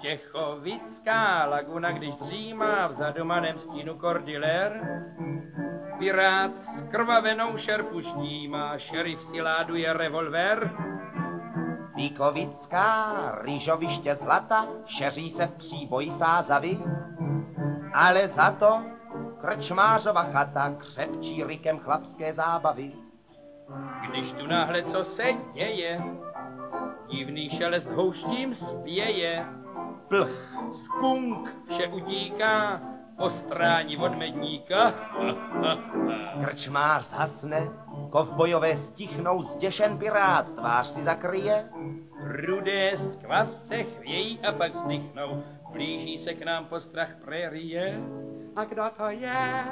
Štěchovická laguna, když dřímá v zadumaném stínu kordilér, pirát s krvavenou šerpu ždímá, šerif si láduje revolver. Víkovická rýžoviště zlata, šeří se v příboji sázavy, ale za to krčmářova chata křepčí rykem chlapské zábavy. Když tu náhle co se děje, divný šelest houštím spěje, plch, skunk, vše utíká, postrání od medníka. Krčmář zhasne, kovbojové stichnou, zděšen pirát tvář si zakryje. Rudé skvav se chvějí a pak vzdychnou, blíží se k nám postrach prérie. A kdo to je?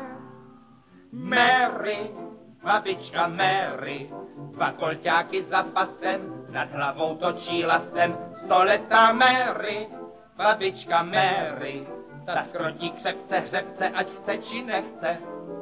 Mary, babička Mary, dva kolťáky za pasem, nad hlavou točí lasem. Stoletá Mary, babička Mary, ta skrotí křepce hřebce, ať chce či nechce.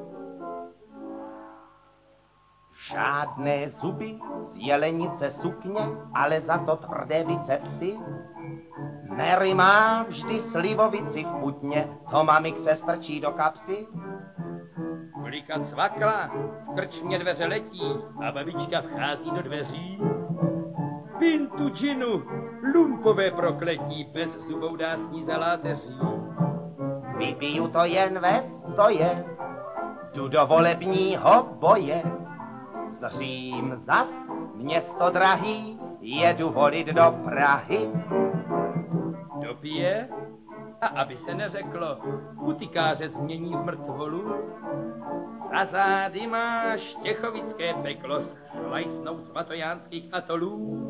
Žádné zuby, z jelenice sukně, ale za to tvrdé bicepsy. Mary má vždy slivovici v putně, to mamik se strčí do kapsy. Blika cvakla, v krčmě dveře letí a babička vchází do dveří. Pintu džinu, lumpové prokletí, bez zubou dá s ní za láteří. Vypiju to jen ve stoje, jdu do volebního boje. Zřím zas, město drahý, jedu volit do Prahy. Dopije a aby se neřeklo, putikáře změní v mrtvolu. Za zády má štěchovické peklo s šlajsnou svatojánských atolů.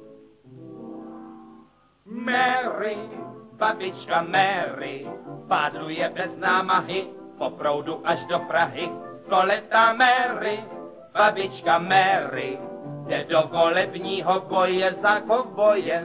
Mary, babička Mary, pádluje bez námahy, po proudu až do Prahy. Stoletá Mary, babička Mary, jde do volebního boje za kovboje.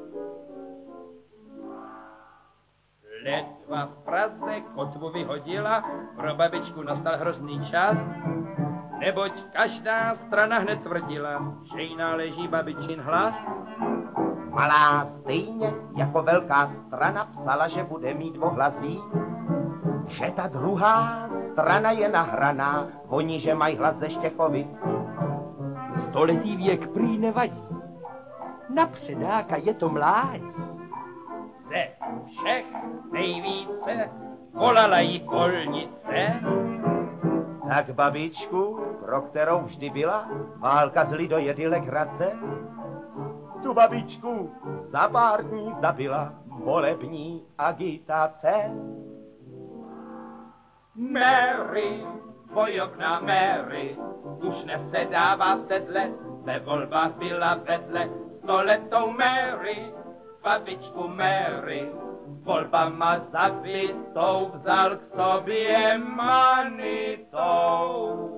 Ledva v Praze kotvu vyhodila, pro babičku nastal hrozný čas, neboť každá strana hned tvrdila, že jí náleží babičin hlas. Malá stejně jako velká strana psala, že bude mít o hlas víc, že ta druhá strana je nahraná, oni, že mají hlas ze Štěchovic. Stoletý věk prý nevadí, na předáka je to mládí. Ze všech nejvíce volala jí polnice. Tak babičku, pro kterou vždy byla válka z lidojedy legrace, tu babičku za pár dní zabila volební agitace. Mary, bojovná Mary, už nesedává v sedle, ve volbách byla vedle. Stoletou Mary, babičku Mary, volbama zabitou vzal k sobě Manitou.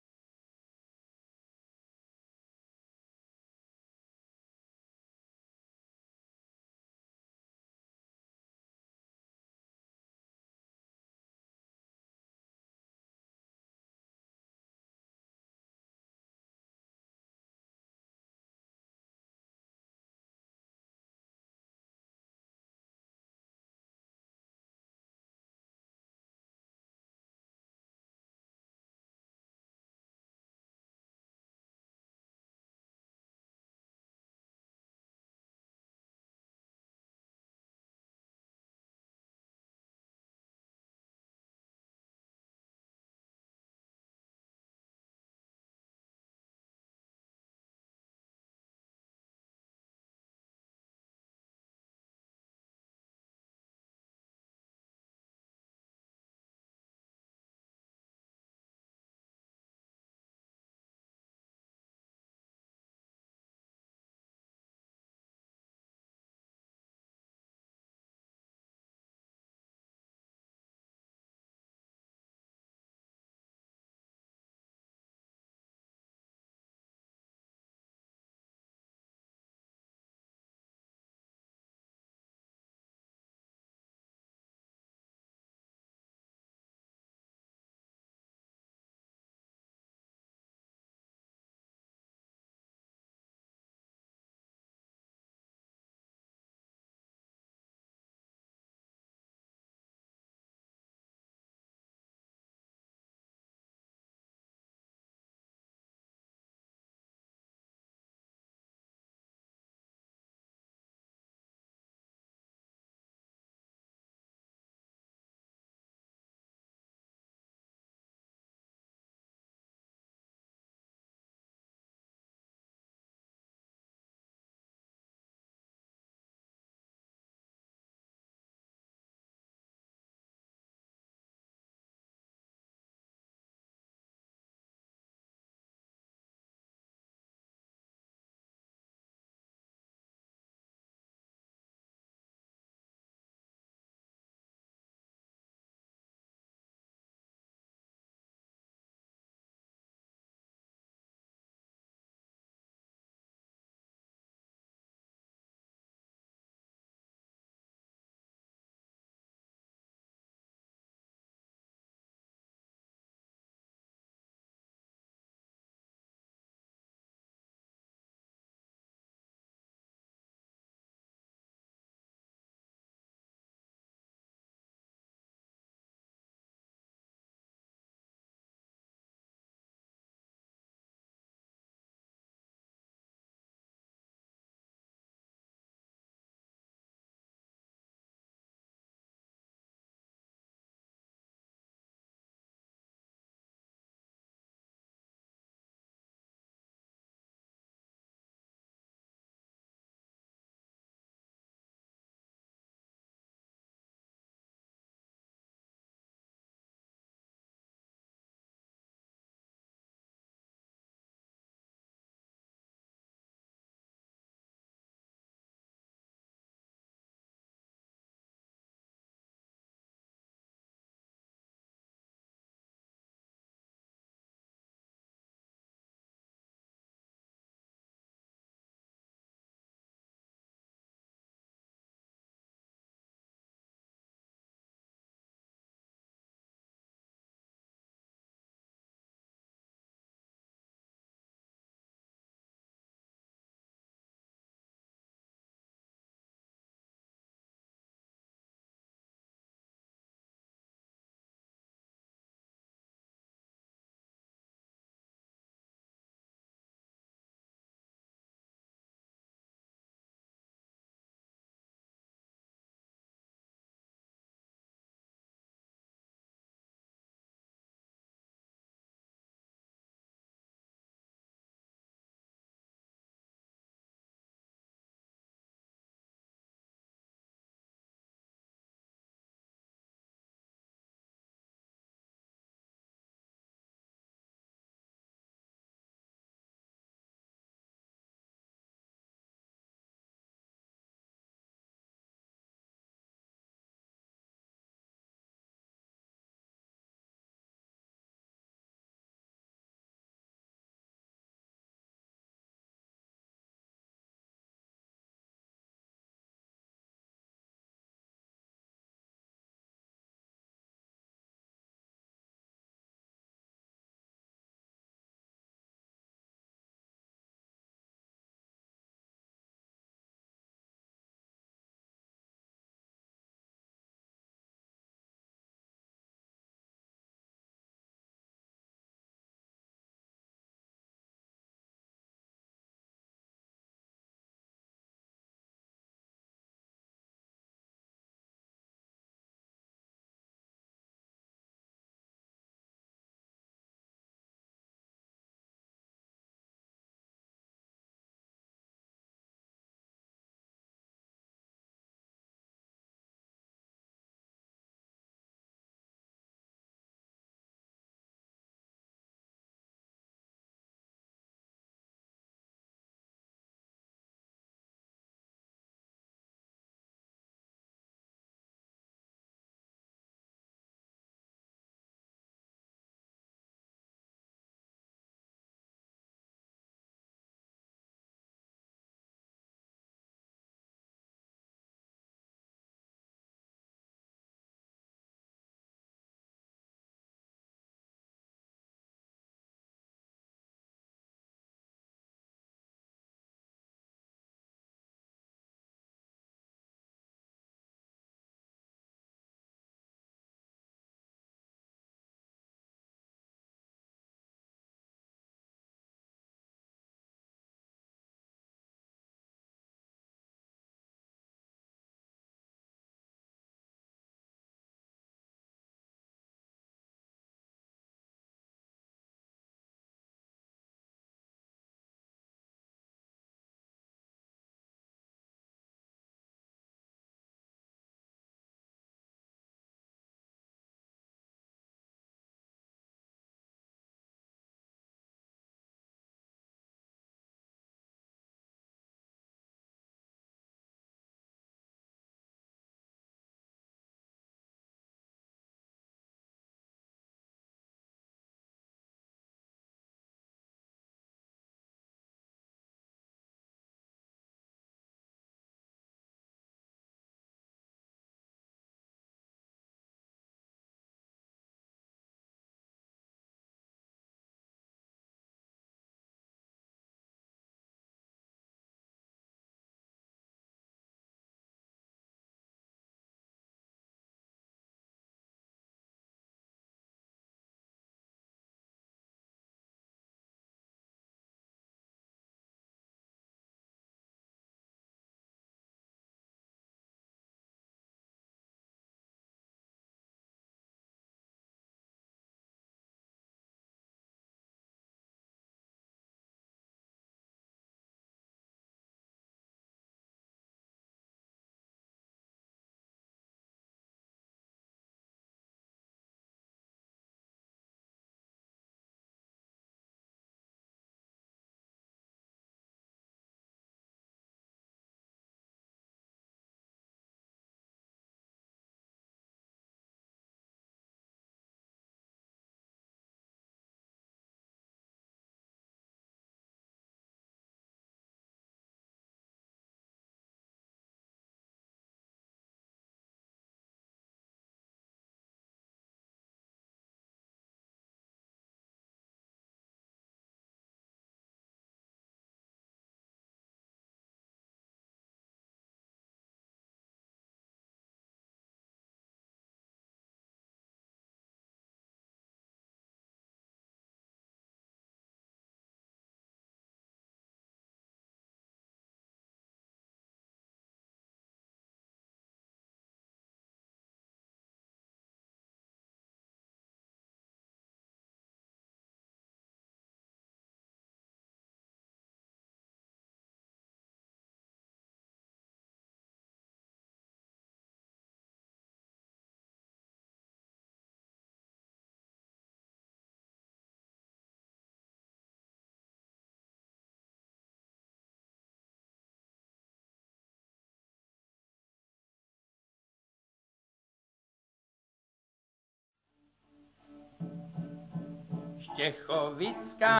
Štěchovická.